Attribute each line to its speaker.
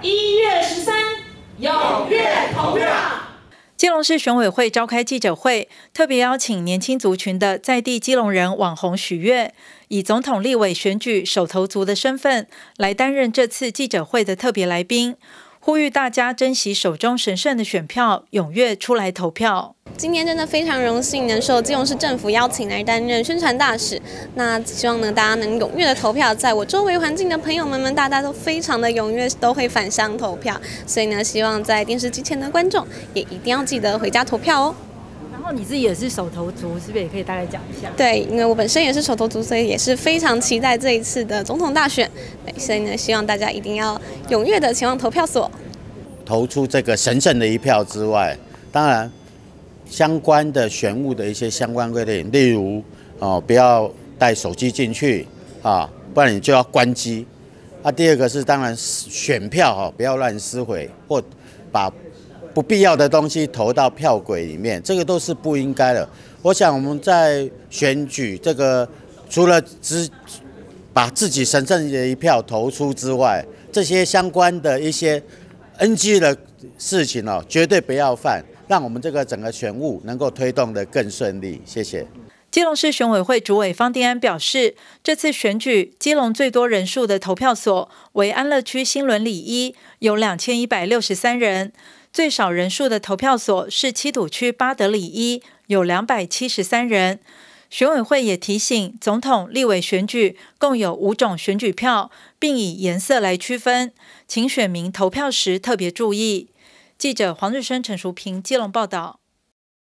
Speaker 1: 1月13踊跃投票。基隆市选委会召开记者会，特别邀请年轻族群的在地基隆人网红许悦，以总统、立委选举首投族的身份来担任这次记者会的特别来宾，呼吁大家珍惜手中神圣的选票，踊跃出来投票。
Speaker 2: 今天真的非常荣幸能受基隆市政府邀请来担任宣传大使，那希望呢大家能踊跃的投票，在我周围环境的朋友们大家都非常的踊跃，都会返乡投票，所以呢希望在电视机前的观众也一定要记得回家投票哦。
Speaker 1: 然后你自己也是手投族，是不是也可以大概讲一下？
Speaker 2: 对，因为我本身也是手投族，所以也是非常期待这一次的总统大选，对，所以呢希望大家一定要踊跃的前往投票所，
Speaker 3: 投出这个神圣的一票之外，当然相关的选务的一些相关规定，例如不要带手机进去啊，不然你就要关机。第二个是当然选票不要乱撕毁或把不必要的东西投到票轨里面，这个都是不应该的。我想我们在选举这个，除了把自己神圣的一票投出之外，这些相关的一些 NG 的事情绝对不要犯，让我们这个整个选务能够推动得更顺利。谢谢。
Speaker 1: 基隆市选委会主委方定安表示，这次选举基隆最多人数的投票所为安乐区新伦里1，有2163人；最少人数的投票所是七堵区八德里1，有273人。选委会也提醒，总统、立委选举共有5种选举票，并以颜色来区分，请选民投票时特别注意。记者黄日升、陈淑平基隆报道。